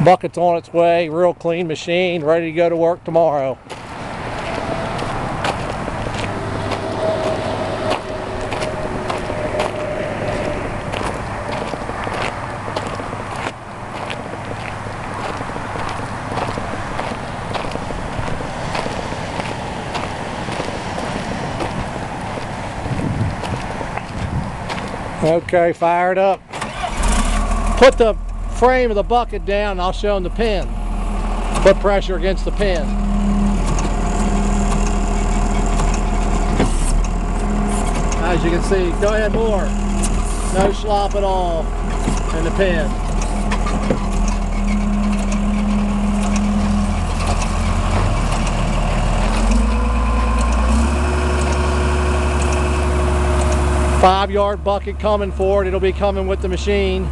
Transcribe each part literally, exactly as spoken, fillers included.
Bucket's on its way, real clean machine, ready to go to work tomorrow. Okay, fired up. Put the frame of the bucket down and I'll show them the pin. Put pressure against the pin. As you can see, go ahead more. No slop at all in the pin. Five yard bucket coming forward. It'll be coming with the machine.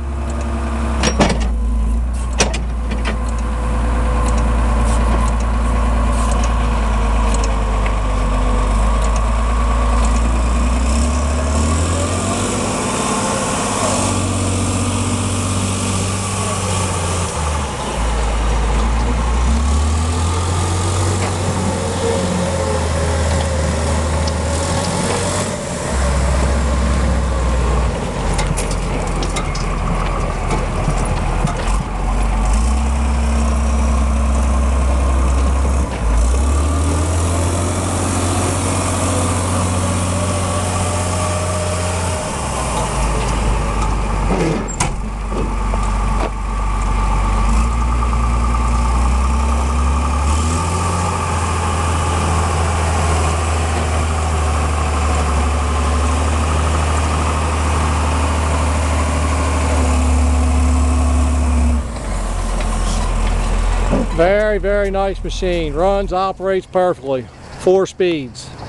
Very, very nice machine. Runs, operates perfectly. Four speeds.